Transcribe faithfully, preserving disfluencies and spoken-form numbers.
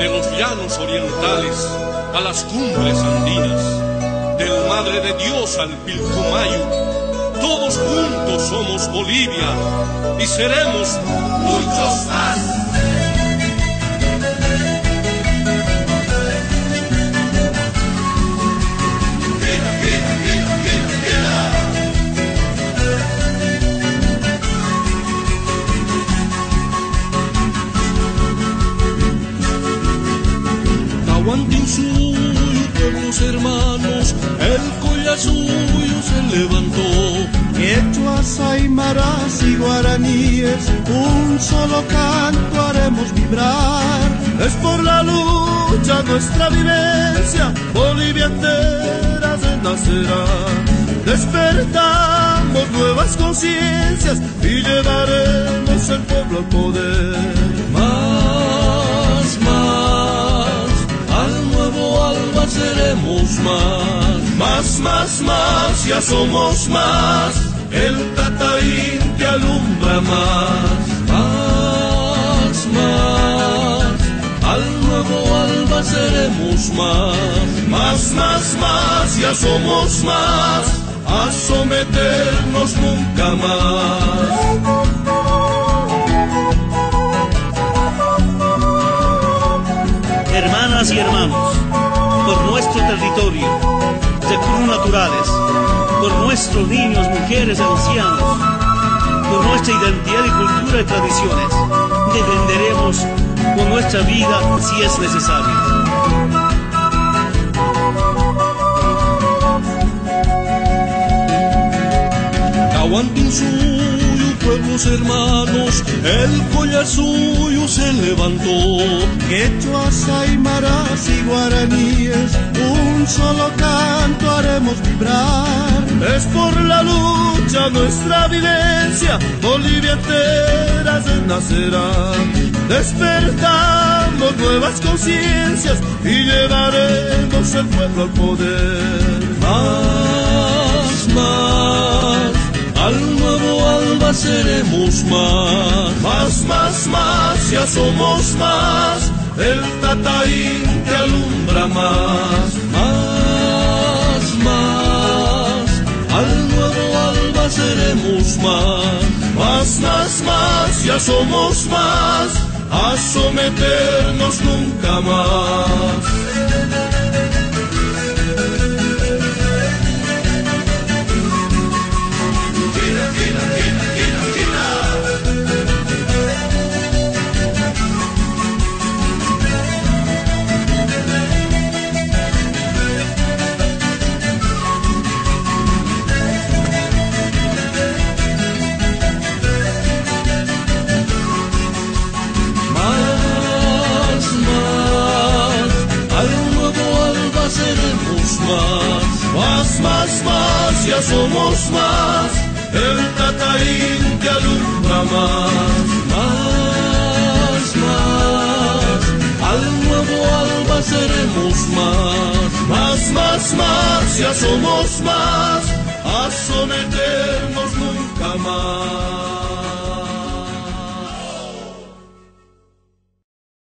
de los llanos orientales a las cumbres andinas, del Madre de Dios al Pilcomayo, todos juntos somos Bolivia y seremos muchos más. Tahuantinsuyo, pueblos hermanos, el collar suyo se levantó. Quechuas, aymaras y guaraníes, un solo canto haremos vibrar. Es por la lucha nuestra vivencia, Bolivia entera se nacerá. Despertamos nuevas conciencias y llevaremos el pueblo al poder. Más, más, al nuevo alba seremos más. Más, más, más, ya somos más. El Tataín te alumbra más. Más, más, al nuevo alba seremos más. Más, más, más, ya somos más. A someternos nunca más. Hermanas y hermanos, por nuestro territorio, recursos naturales, por nuestros niños, mujeres y ancianos, por nuestra identidad y cultura y tradiciones, defenderemos con nuestra vida si es necesario. Tahuantinsuyo, pueblos hermanos, el collar suyo se levantó. Quechuas, aymaras y guaraníes, un solo canto haremos vibrar. Es por la lucha nuestra vivencia, Bolivia entera se nacerá. Despertamos nuevas conciencias y llevaremos el pueblo al poder. Más, más, al nuevo alba seremos más. Más, más, más, ya somos más. El Tataín te alumbra más. Más, más, al nuevo alba seremos más. Más, más, más, ya somos más. A someternos nunca más. Más, más, más, ya somos más. El Tataín te alumbra más. Más, más, al nuevo alba seremos más. Más, más, más, ya somos más. A someternos nunca más.